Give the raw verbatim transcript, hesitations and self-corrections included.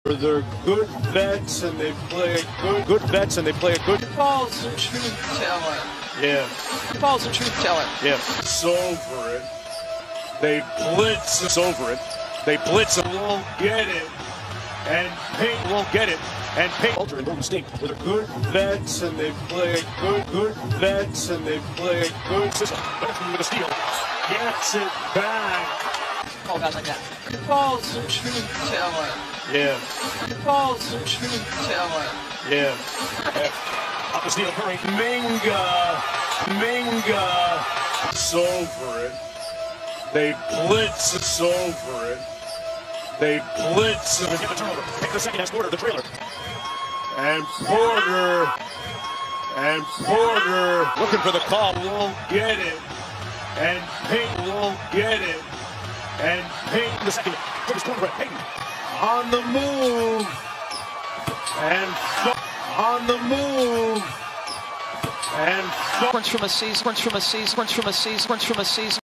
They're good vets and they play a good good vets and they play a good. Paul's a truth teller. Yeah. Paul's a truth teller. Yeah. It's over it. They blitz us over it. They blitz and won't get it. And Payton won't get it. And Payton Ultra and Golden State with a good vets and they play a good good vets and they play a good system. Beckman with a steal. Gets it back. Paul guys like that. Paul's a truth teller. Yeah. Paul's a truth teller. Yeah. Up the steal, Curry. Minga. Minga. It's over it. They blitz us over it. They blitz and get the turnover. Take the second half quarter, the trailer. And Porter. And Porter looking for the call. Won't get it. And Payton won't get it. And Payton the second. Took his corner, Payton. On the move. And on the move. And Once from a season, once from a season, once from a season, once from a season.